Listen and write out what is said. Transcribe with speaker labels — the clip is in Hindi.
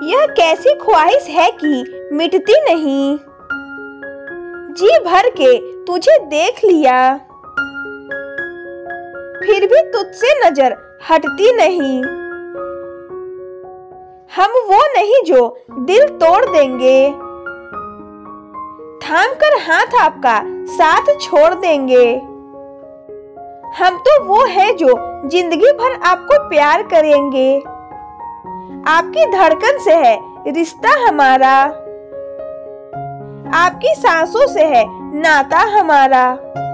Speaker 1: यह कैसी ख्वाहिश है कि मिटती नहीं। जी भर के तुझे देख लिया, फिर भी तुझसे नजर हटती नहीं। हम वो नहीं जो दिल तोड़ देंगे, थाम कर हाथ आपका साथ छोड़ देंगे। हम तो वो है जो जिंदगी भर आपको प्यार करेंगे। आपकी धड़कन से है रिश्ता हमारा, आपकी सांसों से है नाता हमारा।